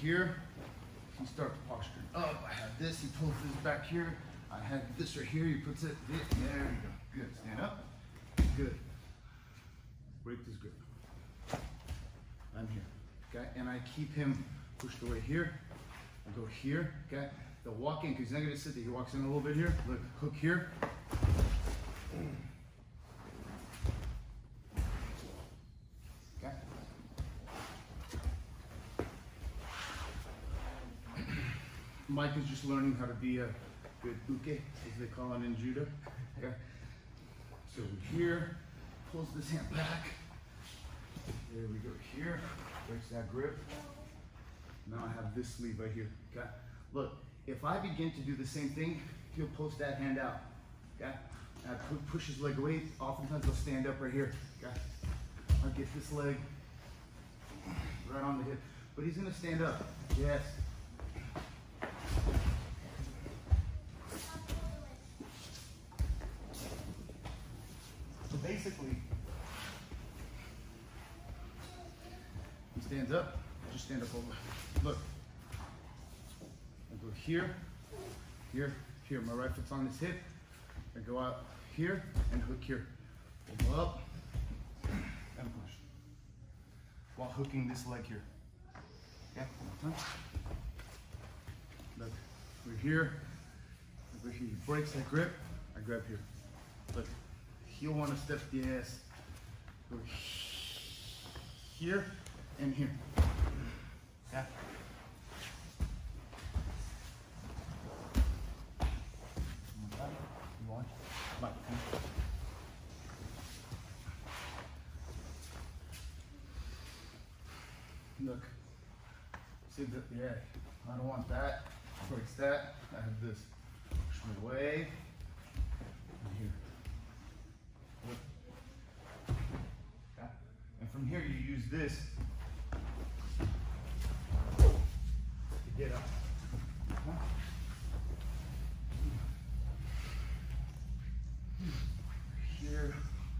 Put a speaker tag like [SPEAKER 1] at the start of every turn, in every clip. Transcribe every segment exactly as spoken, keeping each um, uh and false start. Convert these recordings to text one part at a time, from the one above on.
[SPEAKER 1] here, he starts posturing up. I have this, he pulls this back here. I have this right here, he puts it, there we go. Good, stand up, good. Break this grip. I'm here, okay? And I keep him pushed away here. I go here, okay? The walk in, because he's not gonna sit there. He walks in a little bit here. Look, hook here. Okay? Mike is just learning how to be a good uke, as they call it in judo. Okay? So here, pulls this hand back. There we go, here. Breaks that grip. Now I have this sleeve right here, okay? Look, if I begin to do the same thing, he'll post that hand out, okay? I push his leg away, oftentimes he'll stand up right here, okay? I'll get this leg right on the hip, but he's gonna stand up, yes. So basically, he stands up, just stand up over. Look, I go here, here, here. My right foot's on his hip. I go out here and hook here. Go up and push. While hooking this leg here. Yeah, one more time. Look, we're here. Over here. He breaks that grip. I grab here. Look, he'll want to step the ass. Go here and here. Yeah. You want? Mike, come. Look. See that? Yeah. I don't want that. Breaks that. I have this. Push me away. And here. Look. Okay. And from here you use this. Get up. Here.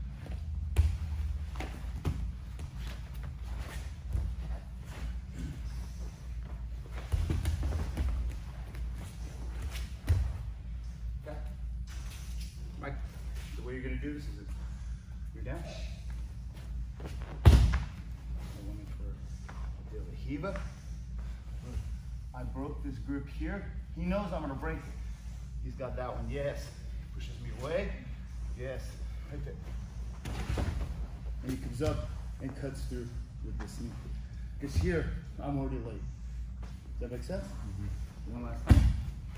[SPEAKER 1] Okay. Mike, the way you're going to do this is you're down. I want it for the Hiva. I broke this grip here. He knows I'm gonna break it. He's got that one, yes. Pushes me away, yes. Right there. And he comes up and cuts through with this knee. Because here, I'm already late. Does that make sense? Mm-hmm. One last time.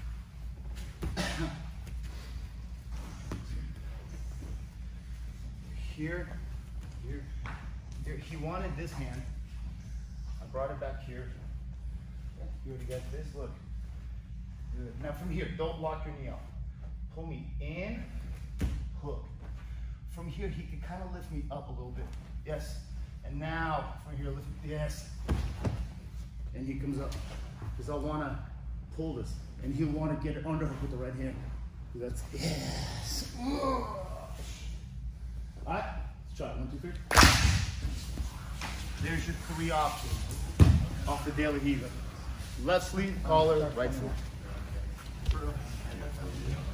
[SPEAKER 1] Here, here, here. He wanted this hand. I brought it back here. You already got this, look. Good. Now from here, don't lock your knee out. Pull me in, hook. From here, he can kind of lift me up a little bit. Yes. And now, from here, lift me, yes. And he comes up. Because I want to pull this. And he'll want to get it under with the right hand. That's, yes. All right, let's try it. One, two, three. There's your three options off the daily Hiva. Left sleeve, collar, right foot.